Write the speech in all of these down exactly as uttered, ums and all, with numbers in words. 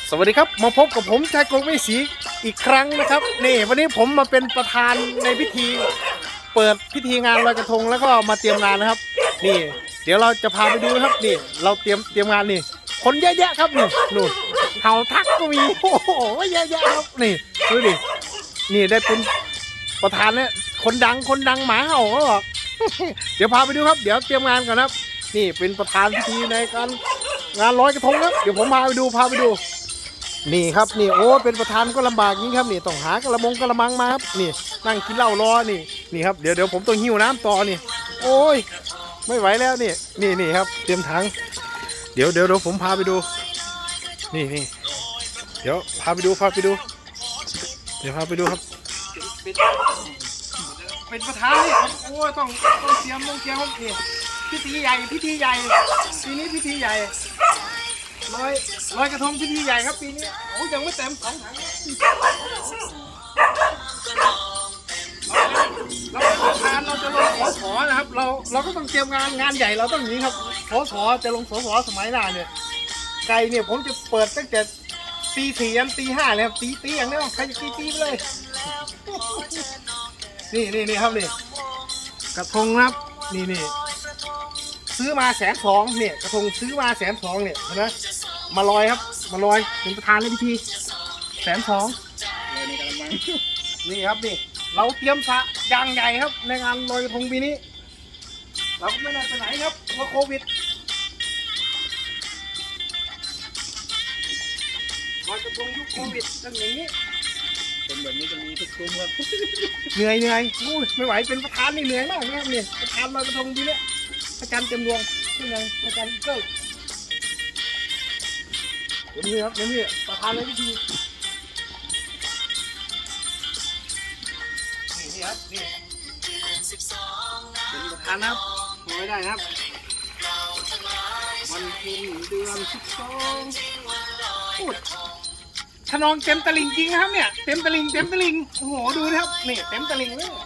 สวัสดีครับมาพบกับผมชายกงไม่สีอีกครั้งนะครับนี่วันนี้ผมมาเป็นประธานในพิธีเปิดพิธีงานลอยกระทงแล้วก็มาเตรียมงานนะครับนี่เดี๋ยวเราจะพาไปดูนะครับนี่เราเตรียมเตรียมงานนี่คนเยอะแยะครับนี่นู่นเห่าทักก็มีโอ้โหเยอะแยะครับนี่ดูดินี่ได้เป็นประธานเนี่ยคนดังคนดังหมาเห่าเขาบอกเดี๋ยวพาไปดูครับเดี๋ยวเตรียมงานก่อนครับนี่เป็นประธานพิธีในการงานลอยกระทงครับเดี๋ยวผมพาไปดูพาไปดูนี่ครับนี่โอ้เป็นประธานก็ลำบากนี้ครับนี่ต้องหากระมงกระมังมาครับนี่นั่งกินเหล้ารอนี่นี่ครับเดี๋ยวเดี๋ยวผมต้องหิ้วน้ำต่อนี่โอ้ยไม่ไหวแล้วนี่นี่นี่ครับเตรียมถังเดี๋ยวเดี๋ยวเดี๋ยวผมพาไปดูนี่นี่เดี๋ยวพาไปดูพาไปดูเดี๋ยวพาไปดูครับเป็นประธานนี่ครับโอ้ยต้องต้องเตรียมต้องเตรียมครับนี่พิธีใหญ่พิธีใหญ่ปีนี้พิธีใหญ่ลอยลอยกระทงพิธีใหญ่ครับปีนี้โอ้ยังไม่เต็มสองถังเราเป็นประธานเราจะลงสสนะครับเราเราก็ต้องเตรียมงานงานใหญ่เราต้องอย่างนี้ครับสสจะลงสสสมัยหน้าเนี่ยไก่เนี่ยผมจะเปิดตั้งแต่ตีสี่ยันตีห้าเลยครับตีตีอย่างนี้ใครจะตีตีไปเลยนี่นี่นี่ครับนี่กระทงครับนี่นี่ซื้อมาแสนสองเนี่ยกระทงซื้อมาแสนสองเนี่ยเห็นไหมมาลอยครับมาลอยเป็นประธานในพิธีแสนสองนี่ครับนี่เราเตรียมสระยางใหญ่ครับในงานลอยกระทงปีนี้เราไม่ได้ไปไหนครับเพราะโควิดลอยกระทงยุคโควิดเป็นอย่างนี้เป็นแบบนี้จะมีทุกทุ่มครับเหนื่อยเหนื่อยไม่ไหวเป็นประธานนี่เหนื่อยมากนะครับนี่ประธานลอยกระทงปีนี้อาจารย์เต็มดวงนี่ไงอาจารย์เกิลนี่ครับนี่ประธานในพิธีนี่นี่ครับนี่เป็นประธานนะครับไม่ได้นะครับวันเพ็ญเดือนสิบสองพูดขนองเต็มตะลิงจริงนะครับเนี่ยเต็มตะลิงเต็มตะลิงโอ้โหดูนะครับนี่เต็มตะลิงเลย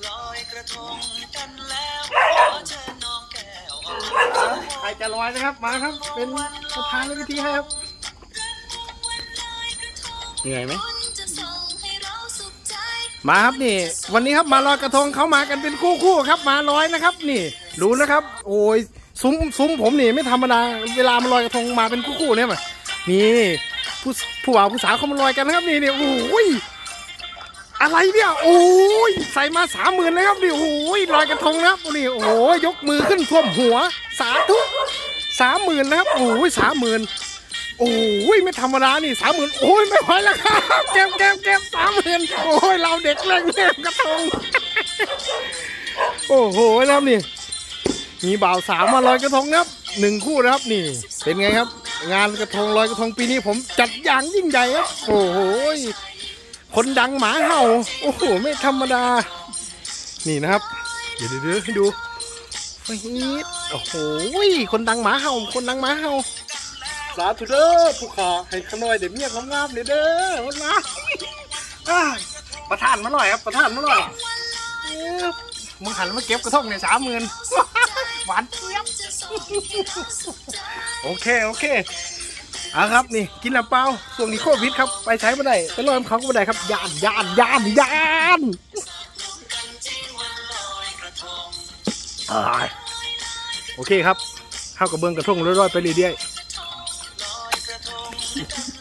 ใครจะลอยนะครับมาครับเป็นประธานในพิธีให้ครับเหนื่อยไหมมาครับนี่วันนี้ครับมาลอยกระทงเขามากันเป็นคู่คู่ครับมาลอยนะครับนี่ดูนะครับโอ้ยซุ้มซุ้มผมนี่ไม่ธรรมดาเวลามาลอยกระทงมาเป็นคู่คู่เนี่ยมานี่ผู้ผู้บ่าวผู้สาวเขามาลอยกันนะครับนี่นี่โอ้ยอะไรเนี่ยโอ้ยใส่มาสามหมื่นเลยครับนี่โอ้ยลอยกระทงนะครับนี่โอ้ยยกมือขึ้นท่วมหัวสาธุสามหมื่นนะครับโอ้ยสามหมื่นโอ้ยไม่ธรรมดานี่สามหมื่นโอ้ยไม่ไหวแล้วครับเก็บเก็บเก็บสามหมื่นโอ้ยเราเด็กเล่นเล่นกระทงโอ้โหนะครับนี่มีบ่าวสาวมาลอยกระทงนะครับหนึ่งคู่นะครับนี่เป็นไงครับงานกระทงลอยกระทงปีนี้ผมจัดอย่างยิ่งใหญ่ครับโอ้โหคนดังหมาเห่าโอ้โหไม่ธรรมดานี่นะครับเดี๋ยวเดี๋ยวให้ดูโอ้โหคนดังหมาเห่าคนดังหมาเห่าสาธุเด้อผู้ขาให้ขน้อยเดี๋ยวเมียงามๆเลยเด้อวันนะประธานมาหน่อยครับประธานมาหน่อยมึงหันมาเก็บกระทงเนี่ยสามหมื่นหวานเจี๊ยบโอเคโอเคอ่ะครับนี่กินน้ำเปล่าช่วงนี้โควิดครับไปใช้ไม่ได้ไปลอยเขาก็ไม่ได้ครับยานยานยานยานโอเคครับเข้ากับเบื้องกระทงเรื่อยๆไปเรื่อยๆ